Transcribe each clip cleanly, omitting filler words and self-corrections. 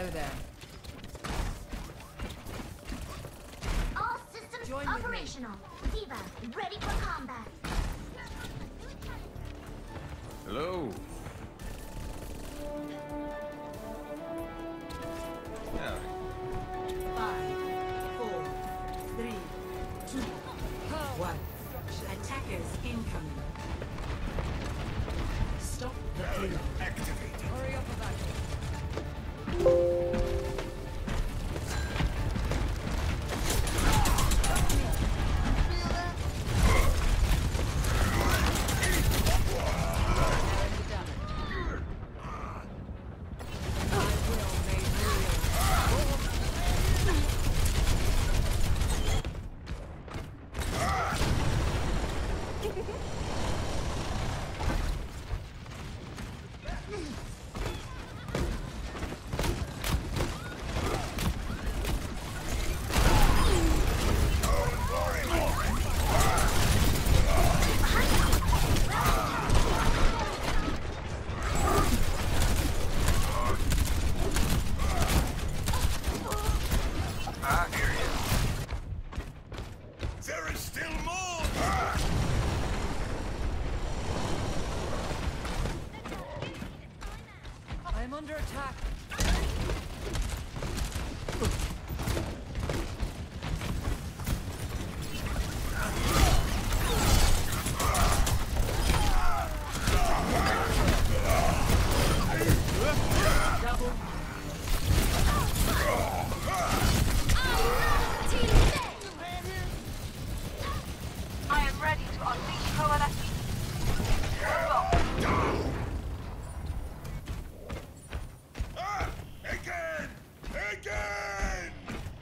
Hello there. All systems operational. Diva, ready for combat. Hello. Yeah. 5, 4, 3, 2, 1. Attackers incoming. Stop the payload. Activate. Hurry up about it. There is still more! I'm under attack. I am ready to unleash coalescence. Again! Again!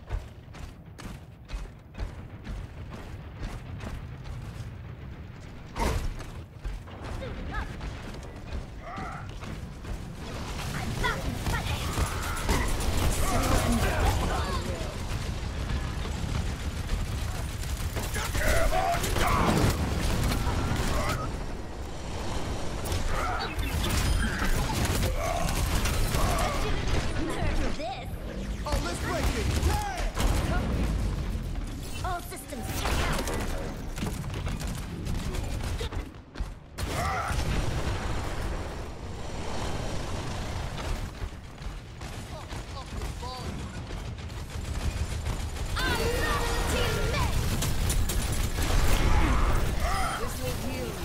All systems check out. This will heal you.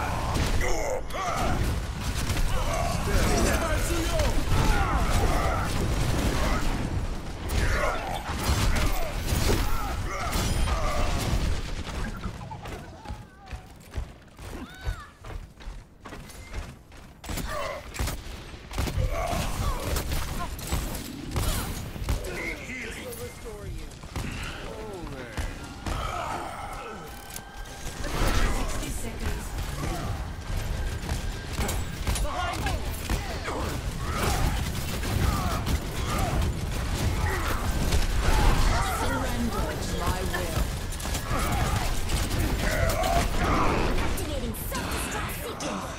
This will restore you. 60 seconds. Behind you! Surrender to my will. Activating self-destruct sequence.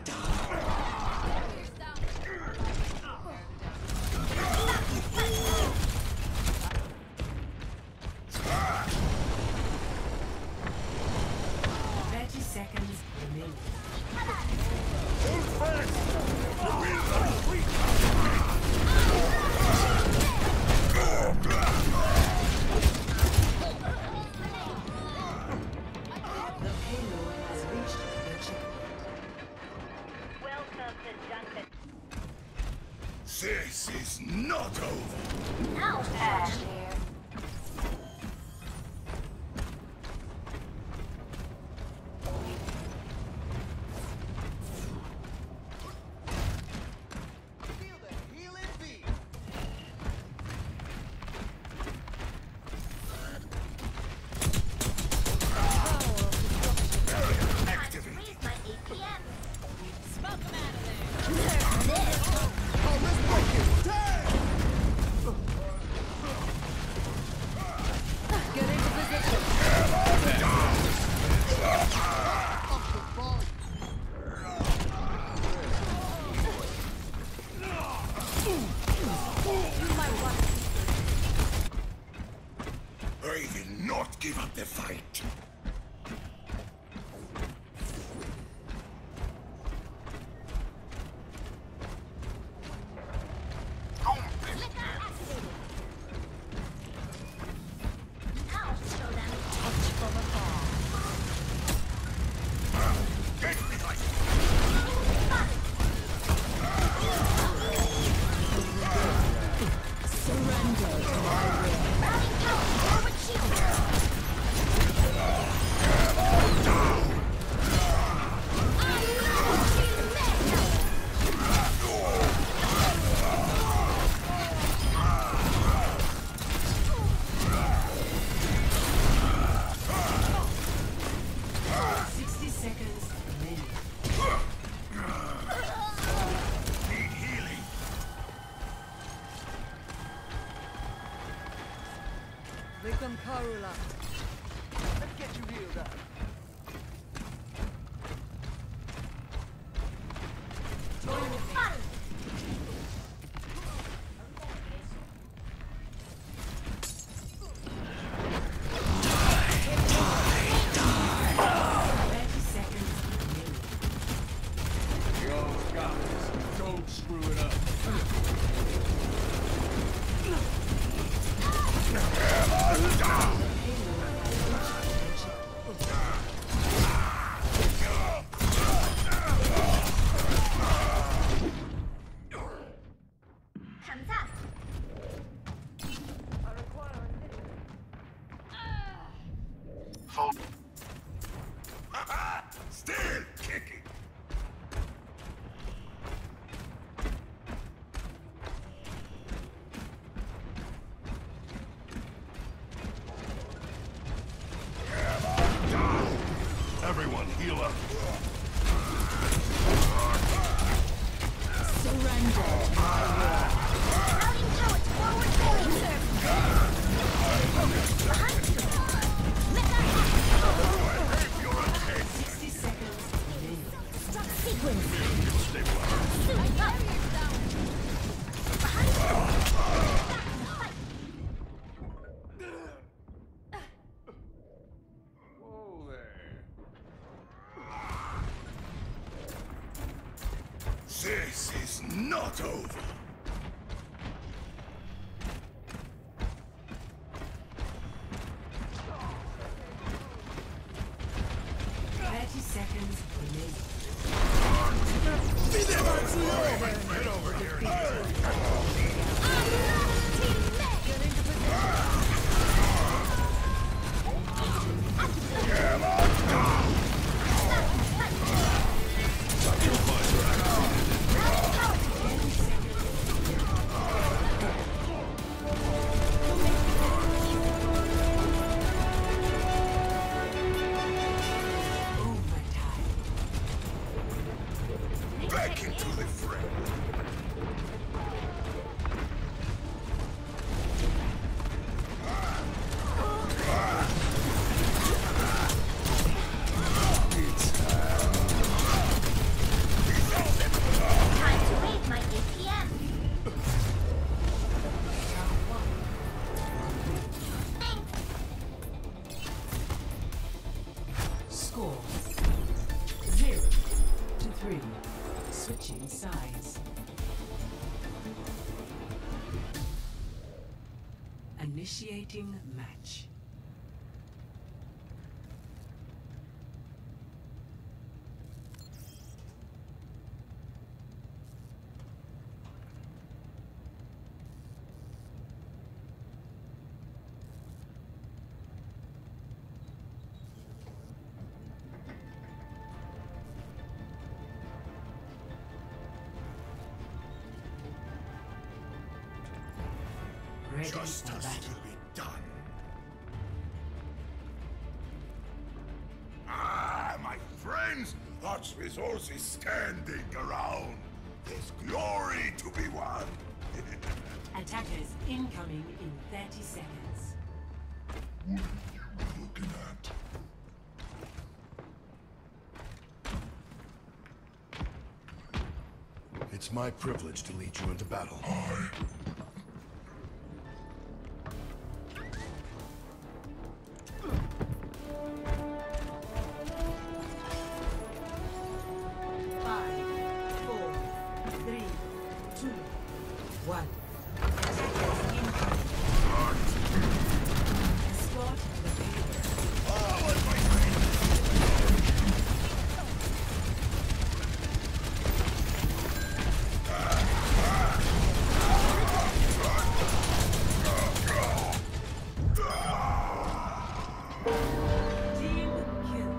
Seconds remaining. The payload has reached the checkpoint. Welcome to junkertown. This is not over! Now, Activate! raise my APM. Smoke them out of there. Get into position. I will not give up the fight. I'll show them. Touch from afar. Get behind! Surrender to my will. Routing power. Forward shield. Need healing. Victim Karula. Let's get you healed up. Join with me. Yo, guys, don't screw it up. Hands up. Still kicking. Everyone heal up. Surrender to my will. Routing power. Forward barrier. Behind you. Self-destruct sequence. Suit up. Behind Whoa there. This is not over. Seconds remaining. Get over here. Get into position. Back into the fray. Time to raise my APM. Score 0-3. Switching sides. Initiating match. Ready for Justice battle. will be done. Ah, my friends, Arch resources standing around. There's glory to be won. Attackers incoming in 30 seconds. What are you looking at? It's It's my privilege to lead you into battle. Five, four, three, two, one. Escort the payload. Team kill.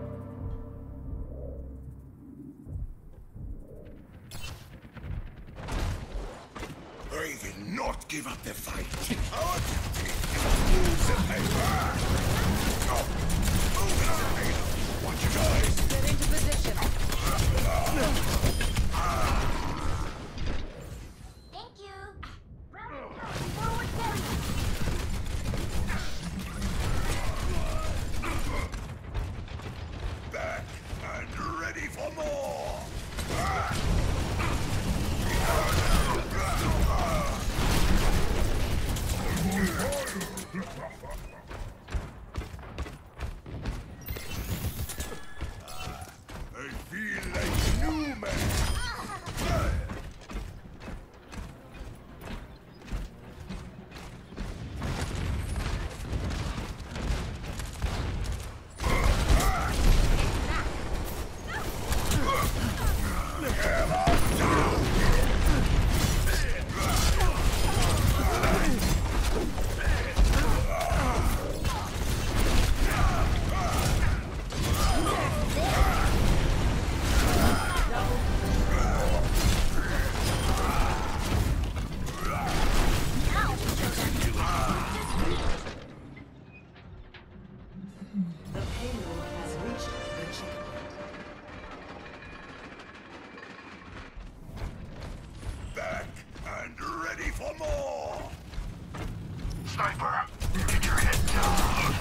They will not give up the fight. Our duty is to move the paper. Go! Move it on, payload. Watch your guys. Get into position. Thank you. Forward carrier. Back and ready for more. I feel like a new man. The payload has reached the checkpoint. Back and ready for more. Sniper, get your head down.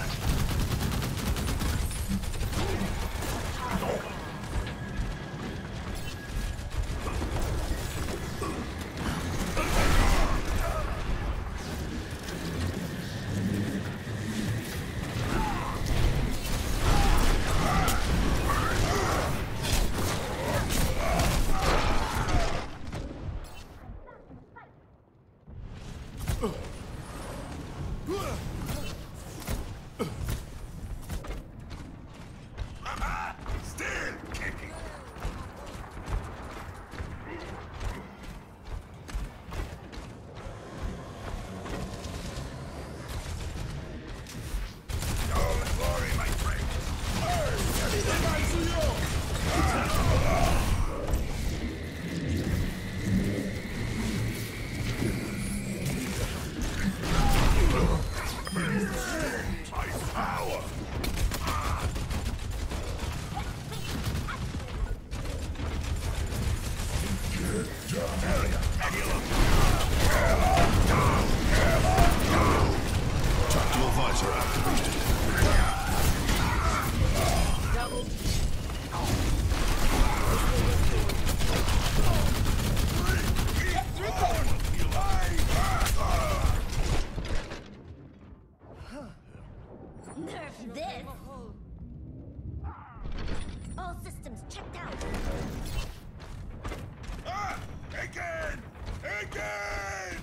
Still kicking. Don't worry, my friend. Ice power. Tactical visor activated. Nerf this. All systems checked out. Ah! Again! Again!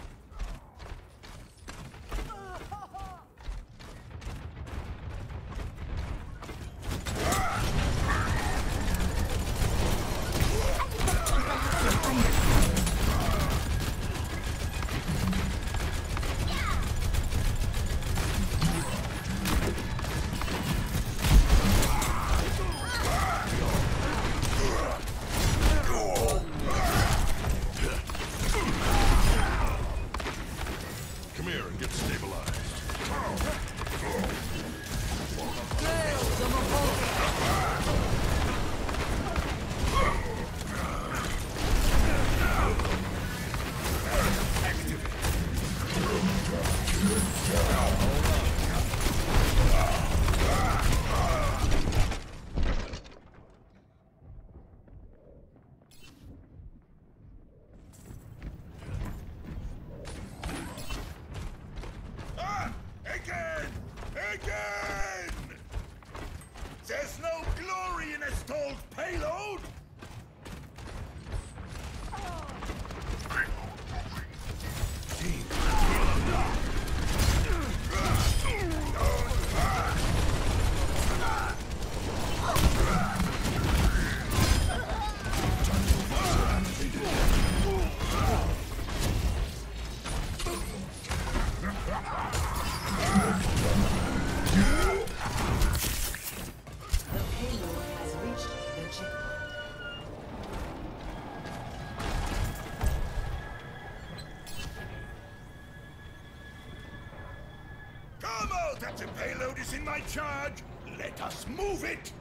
Come here and get stabilized. that the payload is in my charge, let us move it!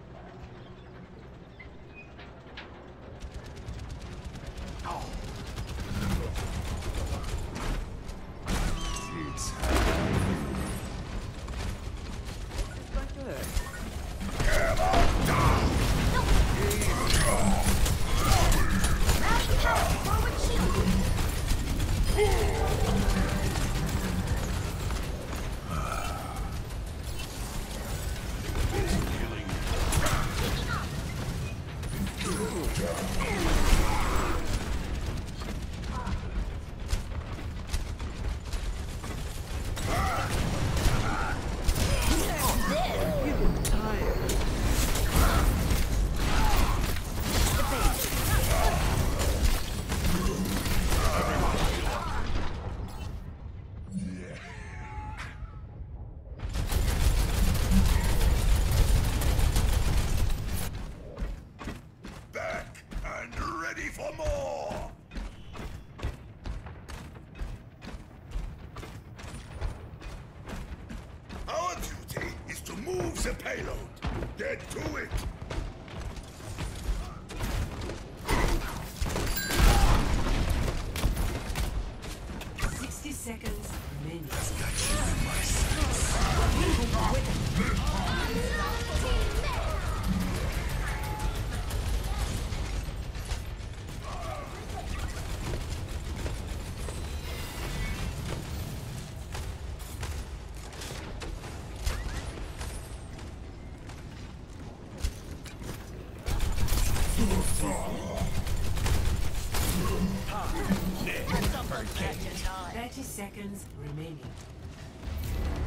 Move the payload! Get to it! Seconds remaining. Someone catch a knife. 30 seconds remaining.